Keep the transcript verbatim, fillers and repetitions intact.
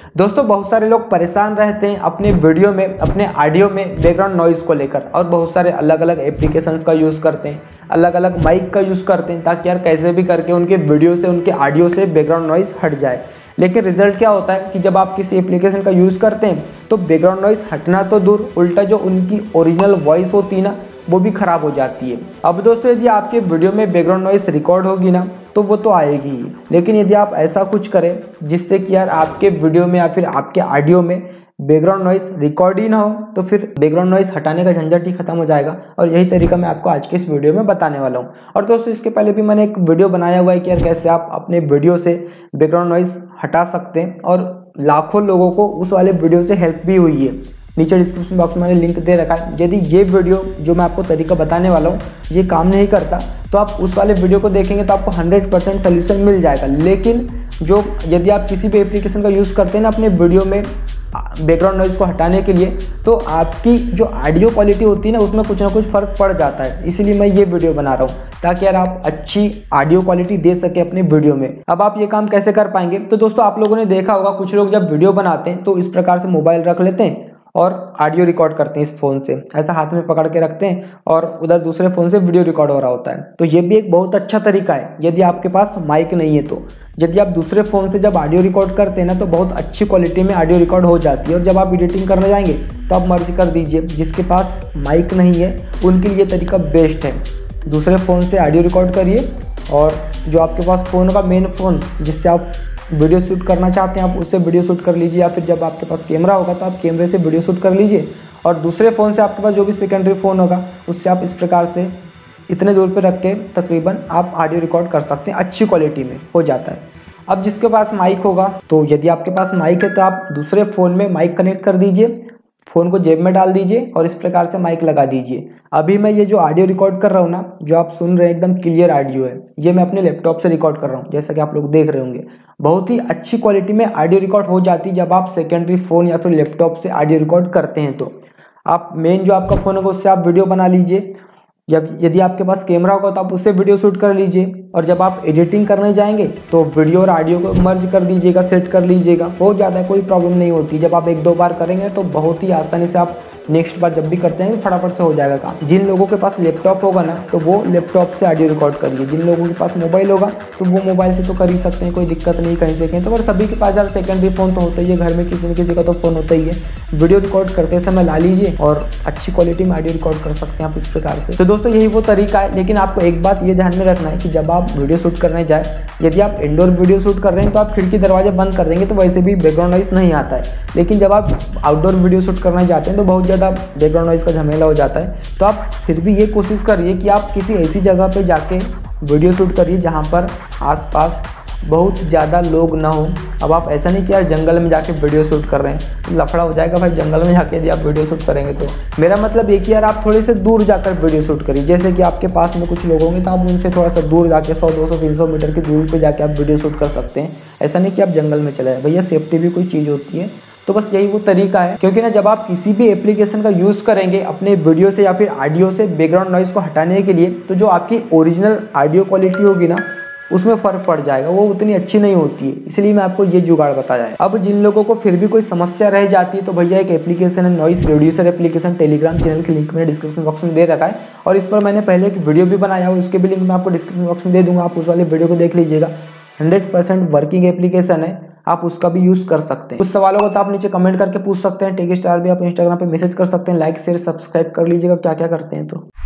दोस्तों बहुत सारे लोग परेशान रहते हैं अपने वीडियो में, अपने ऑडियो में बैकग्राउंड नॉइज़ को लेकर, और बहुत सारे अलग अलग एप्लीकेशंस का यूज़ करते हैं, अलग अलग माइक का यूज़ करते हैं ताकि यार कैसे भी करके उनके वीडियो से, उनके ऑडियो से बैकग्राउंड नॉइज़ हट जाए। लेकिन रिजल्ट क्या होता है कि जब आप किसी एप्लीकेशन का यूज़ करते हैं तो बैकग्राउंड नॉइज़ हटना तो दूर, उल्टा जो उनकी ओरिजिनल वॉइस होती है ना वो भी ख़राब हो जाती है। अब दोस्तों यदि आपके वीडियो में बैकग्राउंड नॉइज़ रिकॉर्ड होगी ना तो वो तो आएगी ही, लेकिन यदि आप ऐसा कुछ करें जिससे कि यार आपके वीडियो में या फिर आपके ऑडियो में बैकग्राउंड नॉइज़ रिकॉर्ड ही ना हो तो फिर बैकग्राउंड नॉइज़ हटाने का झंझट ही खत्म हो जाएगा। और यही तरीका मैं आपको आज के इस वीडियो में बताने वाला हूँ। और दोस्तों इसके पहले भी मैंने एक वीडियो बनाया हुआ है कि यार कैसे आप अपने वीडियो से बैकग्राउंड नॉइज़ हटा सकते हैं, और लाखों लोगों को उस वाले वीडियो से हेल्प भी हुई है। नीचे डिस्क्रिप्शन बॉक्स में मैंने लिंक दे रखा है। यदि ये वीडियो जो मैं आपको तरीका बताने वाला हूँ ये काम नहीं करता तो आप उस वाले वीडियो को देखेंगे तो आपको हंड्रेड परसेंट सोल्यूशन मिल जाएगा। लेकिन जो यदि आप किसी भी एप्लीकेशन का यूज़ करते हैं ना अपने वीडियो में बैकग्राउंड नॉइज़ को हटाने के लिए, तो आपकी जो ऑडियो क्वालिटी होती है ना उसमें कुछ ना कुछ फ़र्क पड़ जाता है। इसीलिए मैं ये वीडियो बना रहा हूँ ताकि यार आप अच्छी ऑडियो क्वालिटी दे सके अपने वीडियो में। अब आप ये काम कैसे कर पाएंगे, तो दोस्तों आप लोगों ने देखा होगा कुछ लोग जब वीडियो बनाते हैं तो इस प्रकार से मोबाइल रख लेते हैं और ऑडियो रिकॉर्ड करते हैं इस फ़ोन से, ऐसा हाथ में पकड़ के रखते हैं और उधर दूसरे फ़ोन से वीडियो रिकॉर्ड हो रहा होता है। तो ये भी एक बहुत अच्छा तरीका है यदि आपके पास माइक नहीं है तो। यदि आप दूसरे फ़ोन से जब ऑडियो रिकॉर्ड करते हैं ना तो बहुत अच्छी क्वालिटी में ऑडियो रिकॉर्ड हो जाती है, और जब आप एडिटिंग करने जाएंगे तो आप मर्ज कर दीजिए। जिसके पास माइक नहीं है उनके लिए तरीका बेस्ट है, दूसरे फ़ोन से ऑडियो रिकॉर्ड करिए, और जो आपके पास फ़ोन का मेन फ़ोन जिससे आप वीडियो शूट करना चाहते हैं आप उससे वीडियो शूट कर लीजिए, या फिर जब आपके पास कैमरा होगा तो आप कैमरे से वीडियो शूट कर लीजिए, और दूसरे फ़ोन से आपके पास जो भी सेकेंडरी फ़ोन होगा उससे आप इस प्रकार से इतने दूर पे रख के तकरीबन आप ऑडियो रिकॉर्ड कर सकते हैं, अच्छी क्वालिटी में हो जाता है। अब जिसके पास माइक होगा, तो यदि आपके पास माइक है तो आप दूसरे फ़ोन में माइक कनेक्ट कर दीजिए, फ़ोन को जेब में डाल दीजिए और इस प्रकार से माइक लगा दीजिए। अभी मैं ये जो ऑडियो रिकॉर्ड कर रहा हूँ ना, जो आप सुन रहे हैं एकदम क्लियर ऑडियो है, ये मैं अपने लैपटॉप से रिकॉर्ड कर रहा हूँ, जैसा कि आप लोग देख रहे होंगे। बहुत ही अच्छी क्वालिटी में ऑडियो रिकॉर्ड हो जाती है जब आप सेकेंडरी फ़ोन या फिर लैपटॉप से ऑडियो रिकॉर्ड करते हैं। तो आप मेन जो आपका फ़ोन होगा उससे आप वीडियो बना लीजिए, या यदि आपके पास कैमरा होगा तो आप उससे वीडियो शूट कर लीजिए, और जब आप एडिटिंग करने जाएंगे तो वीडियो और ऑडियो को मर्ज कर दीजिएगा, सेट कर लीजिएगा, हो जाता है, कोई प्रॉब्लम नहीं होती। जब आप एक दो बार करेंगे तो बहुत ही आसानी से आप नेक्स्ट बार जब भी करते हैं फटाफट से हो जाएगा काम। जिन लोगों के पास लैपटॉप होगा ना तो वो लैपटॉप से ऑडियो रिकॉर्ड करिए, जिन लोगों के पास मोबाइल होगा तो वो मोबाइल से तो कर ही सकते हैं, कोई दिक्कत नहीं कहीं से कहीं। तो अगर सभी के पास यार सेकेंडरी फ़ोन तो होता ही है, घर में किसी न किसी का तो फ़ोन होता ही है, वीडियो रिकॉर्ड करते समय ला लीजिए और अच्छी क्वालिटी में ऑडियो रिकॉर्ड कर सकते हैं आप इस प्रकार से। तो दोस्तों यही वो तरीका है, लेकिन आपको एक बात ये ध्यान में रखना है कि जब आप वीडियो शूट करने जाए, यदि आप इंडोर वीडियो शूट कर रहे हैं तो आप खिड़की दरवाजे बंद कर देंगे तो वैसे भी बैकग्राउंड नॉइज़ नहीं आता है। लेकिन जब आप आउटडोर वीडियो शूट करने जाते हैं तो बहुत ज़्यादा बैकग्राउंड नॉइज़ का झमेला हो जाता है। तो आप फिर भी ये कोशिश करिए कि आप किसी ऐसी जगह पे जाके वीडियो शूट करिए जहाँ पर आसपास बहुत ज़्यादा लोग ना हो। अब आप ऐसा नहीं कि यार जंगल में जाके वीडियो शूट कर रहे हैं, तो लफड़ा हो जाएगा भाई, जंगल में जाके यदि आप वीडियो शूट करेंगे तो। मेरा मतलब ये कि यार आप थोड़े से दूर जाकर वीडियो शूट करिए, जैसे कि आपके पास में कुछ लोग होंगे तो आप उनसे थोड़ा सा दूर जाके सौ दो सौ तीन सौ मीटर की दूरी पर जाके आप वीडियो शूट कर सकते हैं। ऐसा नहीं कि आप जंगल में चले जाए, भैया सेफ्टी भी कोई चीज़ होती है। तो बस यही वो तरीका है, क्योंकि ना जब आप किसी भी एप्लीकेशन का यूज़ करेंगे अपने वीडियो से या फिर ऑडियो से बैकग्राउंड नॉइज़ को हटाने के लिए, तो जो आपकी ओरिजिनल ऑडियो क्वालिटी होगी ना उसमें फ़र्क पड़ जाएगा, वो उतनी अच्छी नहीं होती है। इसलिए मैं आपको ये जुगाड़ बताया है। अब जिन लोगों को फिर भी कोई समस्या रह जाती है तो भैया एक एप्लीकेशन है noise reducer application, Telegram channel की लिंक मैंने डिस्क्रिप्शन बॉक्स में दे रखा है, और इस पर मैंने पहले एक वीडियो भी बनाया है, उसके भी लिंक मैं आपको डिस्क्रिप्शन बॉक्स में दे दूँगा, आप उस वाले वीडियो को देख लीजिएगा। हंड्रेड परसेंट वर्किंग एप्लीकेशन है, आप उसका भी यूज़ कर सकते हैं। कुछ सवालों को तो आप नीचे कमेंट करके पूछ सकते हैं, टेक स्टार भी आप इंस्टाग्राम पे मैसेज कर सकते हैं, लाइक शेयर सब्सक्राइब कर लीजिएगा क्या क्या करते हैं तो।